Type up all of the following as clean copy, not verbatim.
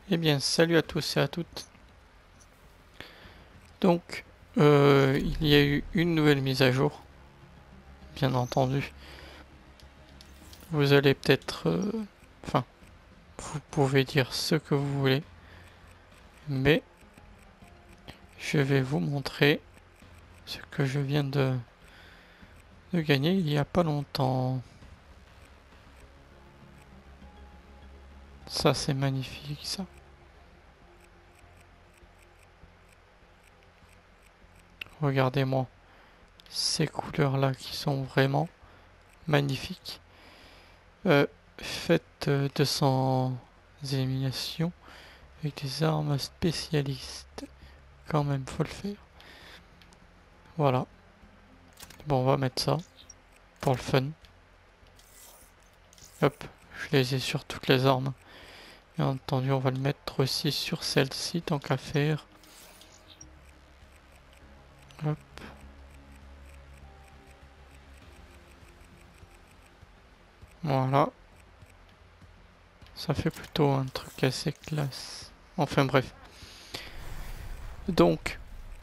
Eh bien, salut à tous et à toutes. Donc, il y a eu une nouvelle mise à jour, bien entendu. Vous allez peut-être... Enfin, vous pouvez dire ce que vous voulez, mais je vais vous montrer ce que je viens de gagner il y a pas longtemps. Ça, c'est magnifique, ça. Regardez-moi ces couleurs-là qui sont vraiment magnifiques. Faites 200 éliminations avec des armes spécialistes. Quand même, faut le faire. Voilà. Bon, on va mettre ça pour le fun. Hop, je les ai sur toutes les armes. Bien entendu, on va le mettre aussi sur celle-ci, tant qu'à faire. Hop. Voilà. Ça fait plutôt un truc assez classe. Enfin bref. Donc,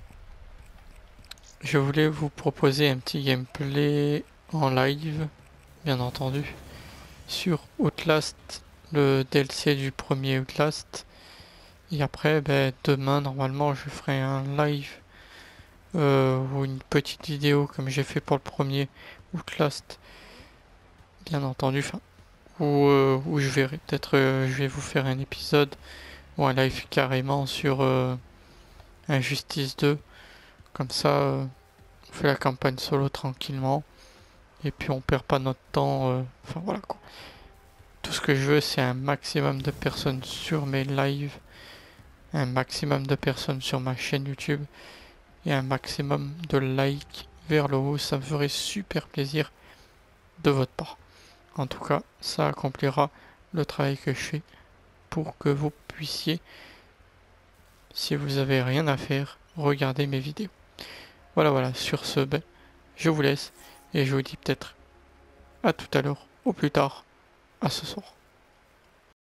je voulais vous proposer un petit gameplay en live, bien entendu, sur Outlast, le DLC du premier Outlast. Et après, demain, normalement, je ferai un live ou une petite vidéo comme j'ai fait pour le premier Outlast, bien entendu. Enfin, où je verrai peut-être, je vais vous faire un épisode ou un live carrément sur Injustice 2. Comme ça, on fait la campagne solo tranquillement. Et puis on perd pas notre temps. Enfin voilà quoi. Tout ce que je veux, c'est un maximum de personnes sur mes lives, un maximum de personnes sur ma chaîne YouTube et un maximum de likes vers le haut. Ça me ferait super plaisir de votre part. En tout cas, ça accomplira le travail que je fais pour que vous puissiez, si vous avez rien à faire, regarder mes vidéos. Voilà, sur ce, je vous laisse et je vous dis peut-être à tout à l'heure, au plus tard, à ce soir.